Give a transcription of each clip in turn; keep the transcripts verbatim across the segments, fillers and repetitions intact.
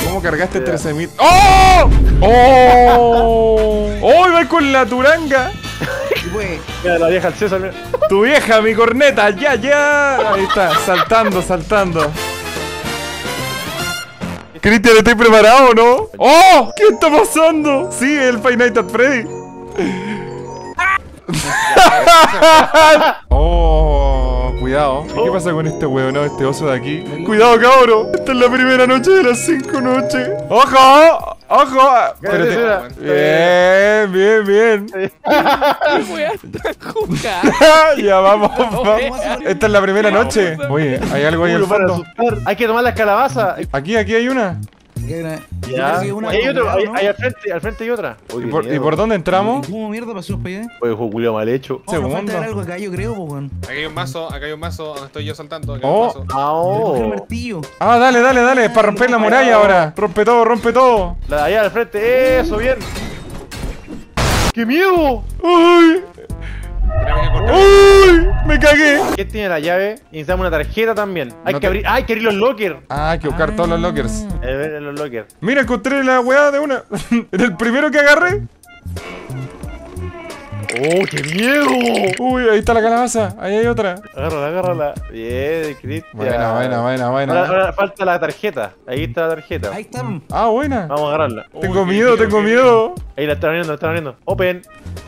¿Cómo cargaste trece mil? ¡Oh! ¡Oh! ¡Oh! ¡Va con la turanga! Mira la vieja al César, mira. Tu vieja, mi corneta, ya, ya. Ahí está, saltando, saltando. Cristian, ¿estoy preparado o no? ¡Oh! ¿Qué está pasando? Sí, el Five Nights at Freddy. Oh, cuidado. ¿Qué pasa con este huevo, no? Este oso de aquí. Cuidado, cabro. Esta es la primera noche de las cinco noches. ¡Ojo! ¡Ojo! Espérate. Bien, bien, bien. Ya vamos, vamos. Esta es la primera noche. Oye, hay algo ahí al fondo. Hay que tomar las calabazas. Aquí, aquí hay una. Ya. Hay otro, hay, hay al frente, al frente hay otra. ¿Y por, ¿Y por dónde entramos? ¿Cómo mierda pasamos para allá? Pues juego culiao mal hecho. Oh, nos falta algo acá, yo creo, pues, weón. Acá hay un mazo, acá hay un mazo donde estoy yo saltando. Acá Oh. hay un mazo. Ah, oh. Ah, dale, dale, dale. Es para romper la muralla ahora. Rompe todo, rompe todo. La de allá al frente, eso, bien. ¡Qué miedo! ¡Uy! ¡Uy! ¡Me cagué! ¿Quién tiene la llave? Y necesitamos una tarjeta también. Hay No que te- abrir. ¡Ah, hay que abrir los lockers! Ah, hay que buscar todos los lockers. A ver, en los lockers. Mira, encontré la weá de una. ¿Era el primero que agarré? ¡Oh, qué miedo! Uy, ahí está la calabaza. Ahí hay otra. Agárrala, agárrala. Bien, Cristian. Buena, buena, buena, Ahora, buena. ahora falta la tarjeta. Ahí está la tarjeta. Ahí están. Ah, buena. Vamos a agarrarla. Tengo Uy, miedo, qué tengo miedo, miedo. Ahí la están abriendo, la están abriendo. Open.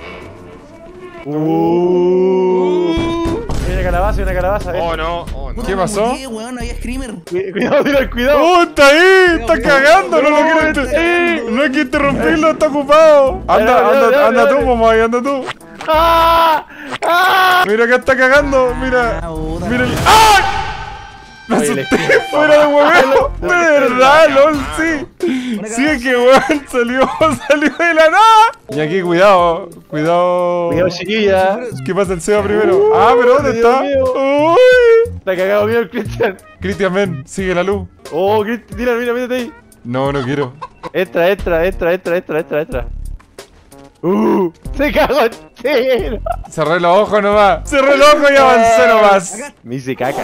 Uh. Hay una calabaza, hay una calabaza. Oh no, oh no. ¿Qué pasó? ¿Qué, weón? Había screamer. Cu- Cuidado, mira, cuidado. ¡Oh, está ahí! ¡Está Cuidado, cagando! ¡No lo cuidado, quiero está inter- No hay que interrumpirlo, está ocupado. Anda, Dale, dale, anda, dale, anda dale. tú, mamá, anda tú. ¡Ah! ¡Ah! Mira que está cagando, mira. Ah, puta. Mira el... ¡Ay! Me Oye, le asusté escribo, fuera de hueveo. De verdad, lol, sí. Una Sí, es que weón salió, salió de la nada. Y aquí, cuidado, cuidado. Cuidado, chiquilla. ¿Qué pasa el Seba primero? Ah, pero ¿dónde Dios está? mío. Uy. Está cagado mío el Cristian. Cristian, ven, sigue la luz. Oh, Cristian, mira, mira, mírate ahí. No, no quiero. Entra, entra, entra, entra, entra, entra, entra. Uh, se cagó entero. Cerré los ojos nomás. Cerré los ojos y avancé nomás. Me hice caca.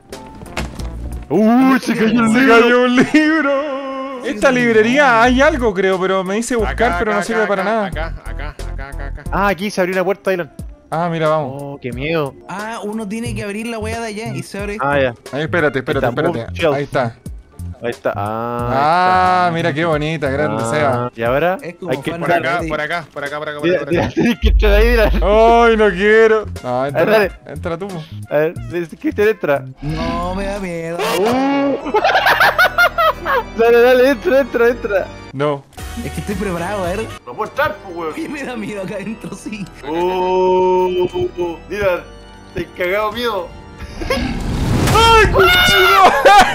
Uh, se cayó el Se libro. cayó un libro. Esta librería hay algo, creo, pero me dice buscar, Acá, pero no acá, sirve acá, para nada. Acá, acá, acá, acá, acá. Ah, aquí se abrió una puerta, Dylan. Ah, mira, vamos. Oh, qué miedo. Ah, uno tiene que abrir la weá de allá y se abre. Ah, ya. Ahí, espérate, espérate, Está espérate. bookshelf. Ahí está. Ahí está. Ah, Ah, ahí mira qué bonita, está. grande Ah, Seba. y ahora Es como hay que fan Por entrar. acá, por acá, por acá, por acá, por Mira, acá. por mira, acá. tienes que entrar ahí, mira. Ay, no quiero. No, entra, Dale. entra tú. A ver, Cristian, entra. No, me da miedo. Dale, dale, entra, entra, entra. No. Es que estoy preparado, a ver. No puedo entrar, pues, weón. Y me da miedo acá adentro, sí. Oh, Dylan, te he cagado miedo. ¡Ay, cuchillo!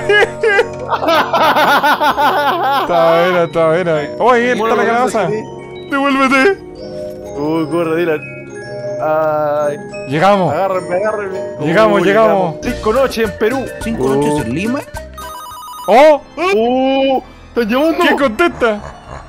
Está buena, está buena. Oh, ahí está la calabaza. Devuélvete. Uy, corre, Dylan. Ay, Llegamos. agárrenme, agárrenme. Llegamos, Uh, llegamos. Cinco noches en Perú. ¿Cinco Oh. noches en Lima? ¡Oh! ¡Uh! ¡Están llamando! ¿Quién contesta?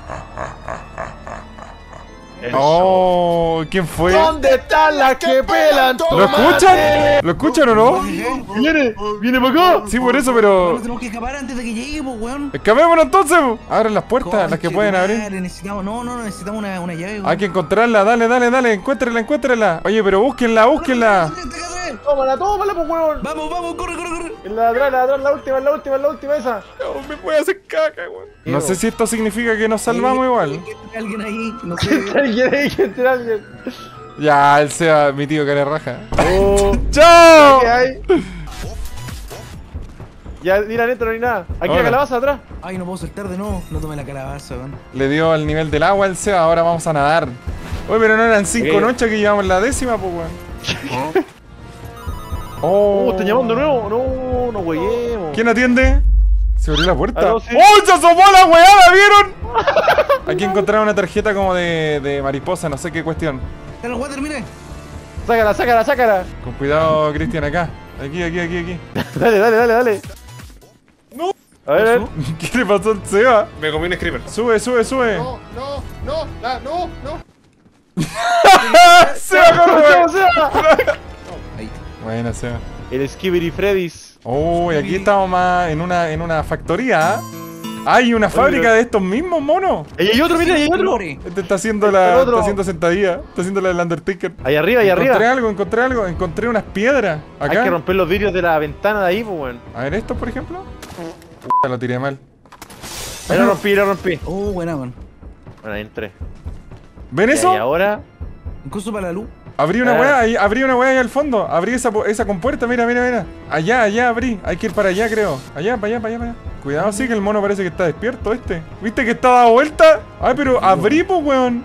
Eso. ¡Oh! ¿Quién fue? ¿Dónde están las que pelan? ¿Lo escuchan? ¿Lo escuchan o no? ¡Viene! ¡Viene para acá! Sí, por eso, Pero pero... tenemos que escapar antes de que llegue, pues, weón. Escapémonos entonces. po. Abran las puertas, las que Conche pueden tu abrir. madre, Necesitamos, no, no, necesitamos una, una llave, weón. Hay que encontrarla, dale, dale, dale, encuéntrala, encuéntrala. Oye, pero búsquenla, búsquenla. ¡Tómala, tómala, pues, weón! Vamos, vamos, corre, corre, corre. En la de atrás, la de atrás, la última, la última, la última esa. No, me puede hacer caca, weón. No sé si esto significa que nos salvamos igual. Hay que tener alguien ahí, no sé. Alguien ahí, que entre alguien. Ya, él sea mi tío que le raja. Oh, ¡Chao! ¿qué hay? Ya, mira, adentro no hay nada. Aquí Hola. la calabaza atrás. Ay, no puedo saltar de nuevo. No tomé la calabaza, weón. Le dio al nivel del agua el Seba, ahora vamos a nadar. Oye, pero no eran cinco Ok. noches que llevamos la décima, pues, weón. Oh, Oh, ¿están llamando de nuevo? No, no güeyemos. ¿Quién atiende? Se abrió la puerta. Aló, sí. ¡Oh, se asomó la weá! ¿La vieron? Aquí encontraron una tarjeta como de, de mariposa, no sé qué cuestión. Está en el water, mire. Sácala, sácala, sácala. Con cuidado, Cristian, acá. Aquí, aquí, aquí, aquí. Dale, dale, dale, dale. No. A ver, a ver. ¿Qué le pasó al Seba? Me comí un screamer. Sube, sube, sube. No, no, no, la- no, no. Seba, corre. ¡Vamos, Seba! Ahí. Buena, Seba. El Skibidi Freddy's. Oh, y aquí estamos más en una, en una factoría. ¿eh? Hay una fábrica de estos mismos monos. ¡Ey, hay otro, mira, hay otro! Colores. Este está haciendo Está la. el otro. Está haciendo sentadilla. Está haciendo la del Undertaker. Ahí arriba, ahí Encontré arriba. algo, encontré algo. Encontré unas piedras. Hay que Acá. romper los vidrios de la ventana de ahí, pues, weón. A ver, esto, por ejemplo. Puta, lo tiré mal. Ahí lo rompí, lo rompí. Oh, buena, weón. Bueno, ahí entré. ¿Ven Ya, eso? y ahora. Incluso para la luz. Abrí una Ah. weá ahí, abrí una weá ahí al fondo. Abrí esa, po- esa compuerta, mira, mira, mira. Allá, allá abrí. Hay que ir para allá, creo. Allá, para allá, para allá, para allá. Cuidado, sí, que el mono parece que está despierto este. ¿Viste que está dado vuelta? Ay, pero abrí, po, weón.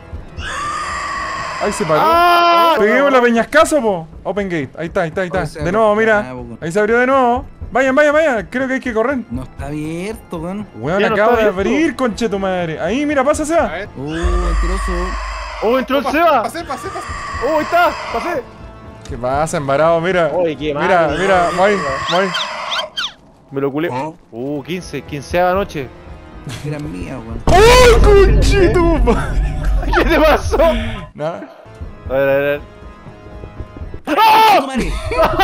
Ahí se paró. ¡Ah! Peguemos la peñascaso, po. Open gate. Ahí está, ahí está, ahí Oh, está. se De abrió. nuevo, Ah, mira. po, weón. Ahí se abrió de nuevo. Vayan, vayan, vayan. Creo que hay que correr. No está abierto, weón. Weón, Ya no acaba está de abierto. abrir, conche tu madre. Ahí, mira, pasa, A Seba. ver. Oh, mentiroso. ¡Oh, entró el Opa, Seba! Pasé, pasé, pasé. ¡Oh, ahí está! ¡Pasé! ¿Qué pasa, embarado? Mira. Oye, qué Mira, mal, mira, weón. voy, voy. Me lo culé. Uh, quince, quinceava noche. Era mía, weón. ¡Oh, conche tu madre! ¿Qué te pasó? Nada. A ver, a ver, a ver. ¡Oh! Madre.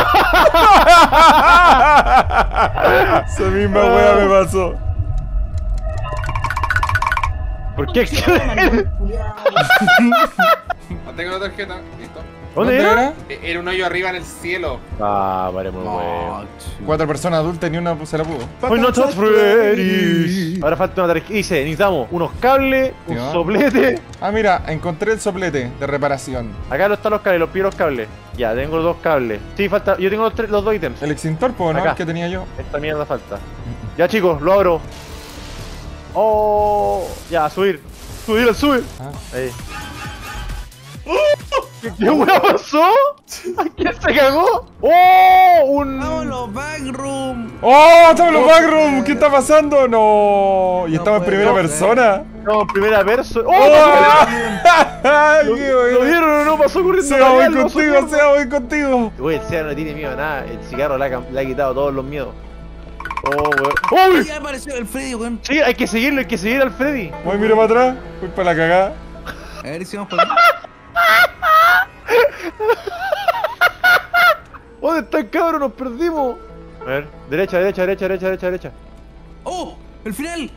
Esa misma wea me pasó. ¿Por qué? Mantengo la tarjeta. Listo. ¿Dónde era? Eh, Era un hoyo arriba en el cielo. Ah, vale, muy bueno. Cuatro personas adultas y ni una se la pudo. Hoy no estás feliz. Ahora falta una tarjeta. Dice, necesitamos unos cables, un Ya. soplete. Ah, mira, encontré el soplete de reparación. Acá no están los cables, los pido los cables. Ya, tengo los dos cables. Sí, falta. Yo tengo los, tres, los dos ítems. El extintor, po, ¿no? Acá. El que tenía yo. Esta mierda falta. Ya, chicos, lo abro. Oh, ya, a subir. Subir, sube. Ah. Ahí. ¿Qué, qué hueá pasó? ¿A quién se cagó? ¡Oh! Un. ¡Vámonos, backroom! ¡Oh! ¡Estamos en los backrooms! ¿Qué está pasando? ¡No! ¿Y No estamos en puedo primera creer. persona? No, en primera verso. ¡Oh! ¡Oh! ¿Lo, ¡Qué ¿Lo bueno! vieron o no? Pasó corriendo. Seba, para allá, voy lo pasó contigo, corriendo. Seba, voy contigo. Güey, el Seba no tiene miedo a nada. El cigarro le ha, cam- le ha quitado todos los miedos. Oh, weón. ¡Uy! Ya apareció el Freddy, weón. Sí, hay que seguirlo, hay que seguir al Freddy. Voy, mira para atrás. Voy para la cagada. A ver si vamos por acá. ¿Dónde está el cabro? Nos perdimos. A ver, derecha, derecha, derecha, derecha, derecha, derecha. ¡Oh! ¡El final!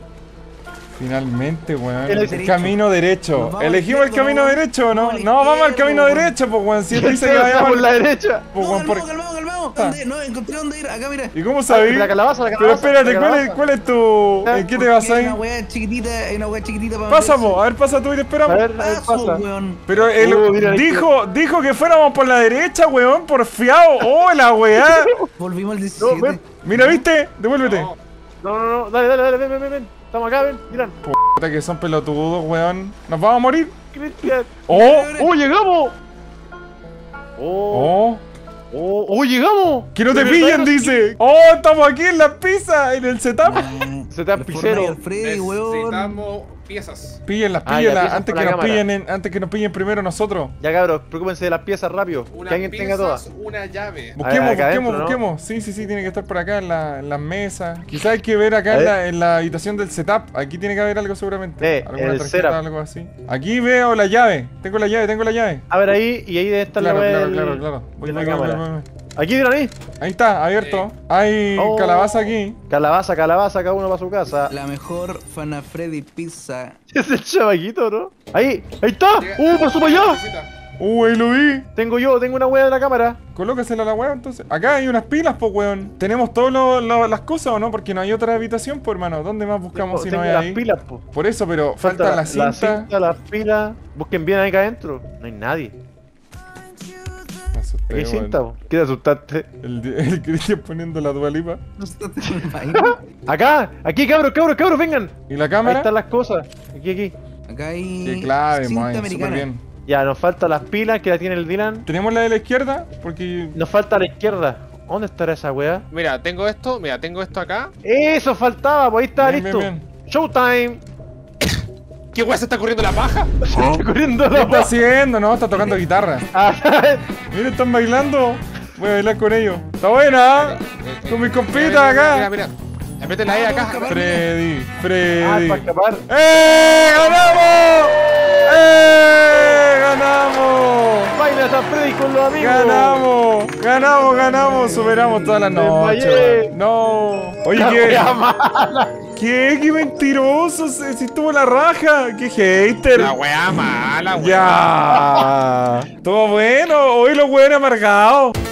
Finalmente, weón. El El derecho. camino derecho. Nos vamos ¿Elegimos al el camino izquierdo, derecho o no? vamos al No, vamos al izquierdo, camino weón. derecho, pues, weón. Si El dice que Seba está vayamos por la derecha. pues, No, weón, por- calmado, calmado, calmado. ¿Dónde? No, encontré dónde ir. Acá, mira. ¿Y cómo sabí? La calabaza, la Pero calabaza. espérate, la ¿cuál es, calabaza. cuál es tu. ¿En qué te vas Hay ahí? una weá chiquitita, hay una weá chiquitita para Pasa, meterse. po. A ver, pasa tú y te A esperamos. ver, a ver, Paso, pasa. weón. Pero él Uh, mira, dijo, dijo que fuéramos por la derecha, weón, porfiado. ¡Oh, la weá! Volvimos al No, diecisiete. ven. Mira, ¿viste? Devuélvete. No. No, no, no, dale, dale, dale, ven, ven, ven, ven. Estamos acá, ven, miran. Puta que son pelotudos, weón. ¿Nos vamos a morir? Cristian. ¡Oh! ¡Oh, llegamos! Oh, ¡Oh! oh, oh, llegamos. ¡Que no te ¿De pillen, verdad? dice! ¡Oh, estamos aquí en la pizza! En el setup. Se te da El pisero. Fortnite al Freddy, weón. Necesitamos piezas. Píllenlas, Ah, ya, píllenlas. piezas Antes para que la nos cámara. pillen, en- antes que nos pillen primero nosotros. Ya, cabros, preocúpense de las piezas rápido. Unas Que alguien tenga piezas, todas. una llave. Busquemos, acá busquemos, adentro, ¿no? busquemos. Sí, sí, sí, tiene que estar por acá en, la, en las mesas. Quizás hay que ver acá A en ver. la, en la habitación del setup. Aquí tiene que haber algo seguramente. Eh, Alguna en el tarjeta, setup. algo así. Aquí veo la llave. Tengo la llave, tengo la llave. A ver ahí, y ahí debe estar Claro, la wea claro, del- claro, claro. Voy, de la voy, voy, cámara. voy, voy, voy. Aquí, miran ahí. Ahí está, abierto. Hay Oh. calabaza aquí. Calabaza, calabaza, cada uno para su casa. La mejor Fana Freddy pizza. Es el chavaquito, ¿no? Ahí, ahí está. Llega- ¡Uh, pasó para allá! Necesita. Uh, ahí lo vi. Tengo yo, tengo una wea de la cámara. Colócasela a la weón, entonces. Acá hay unas pilas, pues, weón. ¿Tenemos todas las cosas o no? Porque no hay otra habitación, pues, hermano. ¿Dónde más buscamos si tengo no hay las ahí? pilas, po. Por eso, pero falta la cinta. La cinta, las pilas. Busquen bien ahí acá adentro. No hay nadie. Me asusté, ¿Qué weón. cinta, po? ¿Qué te asustaste? El, el Cristian poniendo la dualipa. No se te imagina. Acá, aquí, cabros, cabros, cabros, vengan. ¿Y la Ahí cámara? están las cosas. Aquí, aquí. Acá hay. Qué clave, cinta Moy, súper americana. bien. Ya, nos faltan las pilas que la tiene el Dylan. ¿Tenemos la de la izquierda? Porque... Nos falta la izquierda. ¿Dónde estará esa wea? Mira, tengo esto, mira, tengo esto acá. Eso faltaba, pues ahí está Bien, listo. bien, Showtime. ¿Qué weá se está corriendo la paja? Está corriendo ¿Qué la está haciendo? No, está tocando guitarra. Ah, Miren, están bailando. Voy a bailar con ellos. Está buena, ¿eh? Con mis compitas Mira, acá. Mira, mira. mira. Métela ahí acá. Freddy, ah, Freddy. para escapar. ¡Eh! ¡Ganamos! ¡Eh! ¡Ganamos! Baila a San Freddy con los amigos. ¡Ganamos! ¡Ganamos, ganamos! Superamos todas las Me noches. desmayé. weón. No. Oye, La ¿qué? wea mala. ¿Qué? ¡Qué mentiroso! Si si estuvo la raja. ¡Qué hater! La weá mala, weón. Ya. Todo bueno. Hoy los weones amargados.